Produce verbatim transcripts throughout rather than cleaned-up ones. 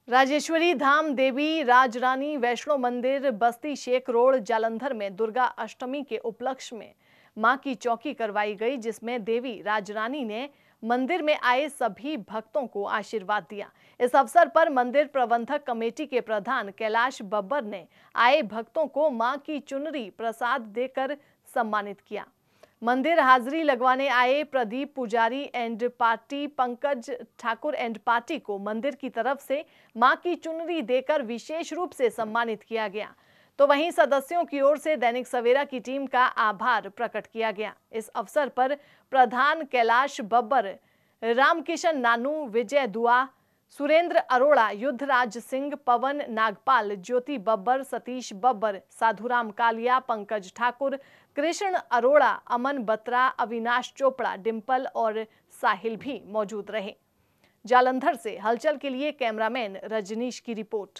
राजेश्वरी धाम देवी राजरानी वैष्णो मंदिर बस्ती शेख रोड जालंधर में दुर्गा अष्टमी के उपलक्ष्य में मां की चौकी करवाई गई, जिसमें देवी राजरानी ने मंदिर में आए सभी भक्तों को आशीर्वाद दिया। इस अवसर पर मंदिर प्रबंधक कमेटी के प्रधान कैलाश बब्बर ने आए भक्तों को मां की चुनरी प्रसाद देकर सम्मानित किया। मंदिर हाजिरी लगवाने आए Pradeep Pujari and party Pankaj Thakur and party को मंदिर की तरफ से मां की चुनरी देकर विशेष रूप से सम्मानित किया गया। तो वहीं सदस्यों की ओर से दैनिक सवेरा की टीम का आभार प्रकट किया गया। इस अवसर पर प्रधान कैलाश बब्बर, रामकिशन नानू, विजय दुआ, सुरेंद्र अरोड़ा, युद्धराज सिंह, पवन नागपाल, ज्योति बब्बर, सतीश बब्बर, साधुराम कालिया, पंकज ठाकुर, कृष्ण अरोड़ा, अमन बत्रा, अविनाश चोपड़ा, डिंपल और साहिल भी मौजूद रहे। जालंधर से हलचल के लिए कैमरामैन रजनीश की रिपोर्ट।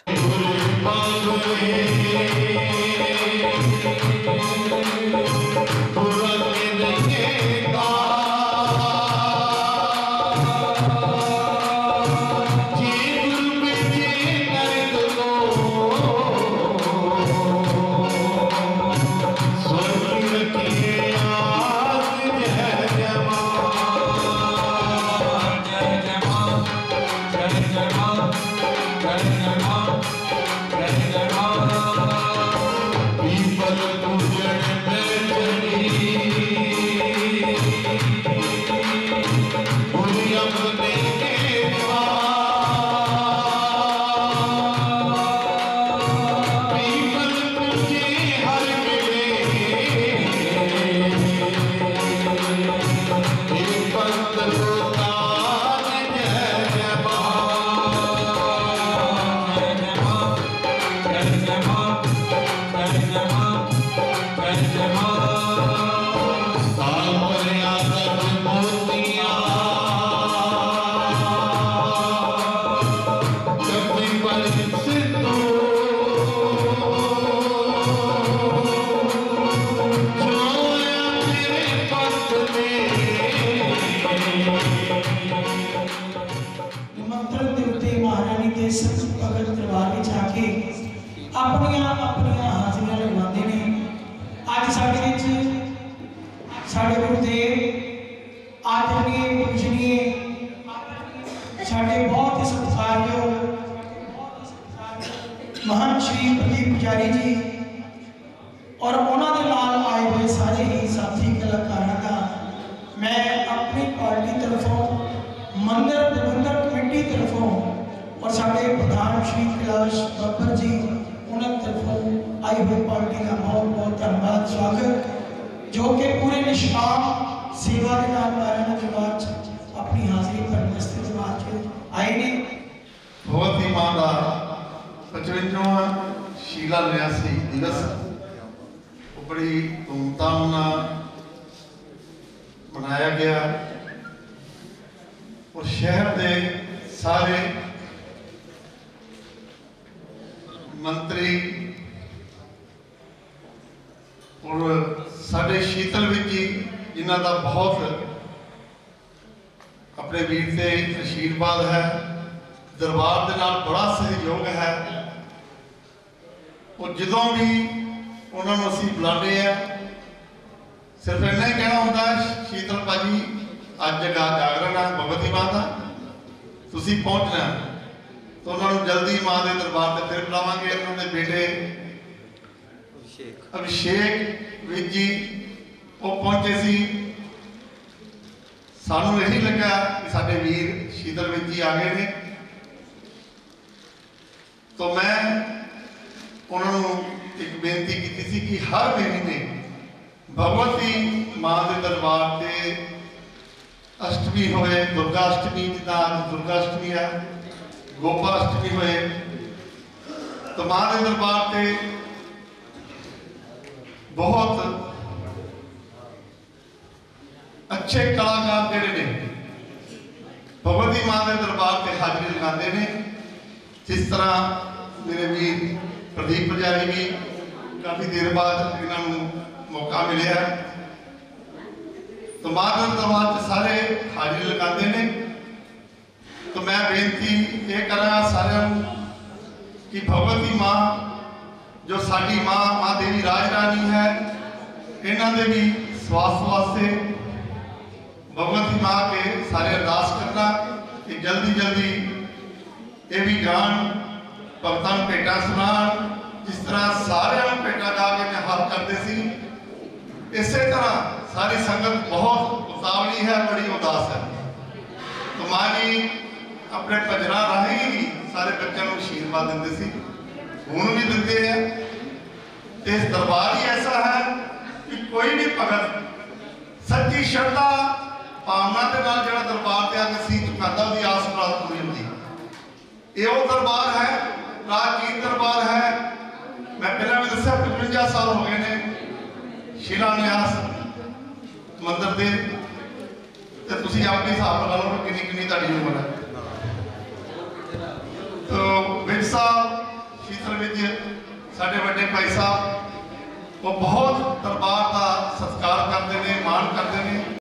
महान श्री प्रदीप पुजारी जी और उन्होंने नाल आए हुए सारे ही साथी कलाकारों का मैं अपनी पार्टी तरफों, मंदिर प्रबंधक कमेटी तरफों और साढ़े प्रधान श्री कैलाश बब्बर जी उन्होंने तरफों आई हुई पार्टी का बहुत बहुत धन्यवाद, स्वागत, जो कि पूरे निष्काम सेवा के नाम बारह के बाद अपनी हाजिरी पर मस्जिद जमात आए ने। बहुत ही मादा पचवंजावां शीला न्यासी दिवस बड़ी धूमधाम मनाया गया और शहर के सारे मंत्री और साढ़े शीतल विच जी जिन्हों का बहुत अपने वीर से आशीर्वाद है, दरबार के नाल बड़ा सहयोग है और जो भी उन्होंने असीं बुलाने हैं सिर्फ इन्ना ही कहना होता है, शीतल भाजी अज जागरण है भगवती मां का, तुसीं पहुंचना, तो उन्होंने जल्दी मां के दरबार से फिर बुलावांगे। उन्होंने बेटे अभिषेक विज जी वो पहुंचे सी, सानू यही लगा कि साडे वीर शीतल विज जी आ गए ने, तो मैं उन्होंने एक बेनती की थी कि हर महीने भगवती मां के दरबार से अष्टमी होए, दुर्गा अष्टमी जिदा अज दुर्गा अष्टमी है, गोपाष्टमी होए, तो मां के दरबार से बहुत अच्छे कलाकार जोड़े ने भगवती मां के दरबार से हाजिरी लगाते हैं। जिस तरह मेरे वीर प्रदीप पुजारी भी काफ़ी देर बाद इन्होंने मौका मिले है, तो मां के दरबार से सारे हाजिरी लगाते हैं। तो मैं बेनती ये करा सारे कि भगवती माँ जो साडी माँ माँ देवी राज रानी है, इन्हों के भी स्वास्थ्य वास्ते भगवती माँ के सारे अरदास करना कि जल्दी जल्दी ये भी गान भगतान भेटा सुनान, जिस तरह सारे भेटा गा के मैं हाथ करते सी, इस तरह सारी संगत बहुत उतावली है, बड़ी उदास है। तो माँ जी अपने भजना राही ही सारे बच्चों को आशीर्वाद देते सी, हुण भी देते हैं। इस दरबार ही ऐसा है कि कोई भी भगत सच्ची श्रद्धा भावना के नाल जिहड़ा दरबार ते आके सी झुकांदा उहदी आस मुराद पूरी होंदी। ये वो दरबार है, प्राचीन दरबार है। मैं पहले भी दस्या पचवंजा साल हो गए ने शिलान्यास मंदिर दे, ते तुसीं आप हिसाब लगा लो कि किन्नी किन्नी तुहाडी उम्र है। तो विच साहब शीतल विच साडे वड्डे भाई साहब वो बहुत दरबार का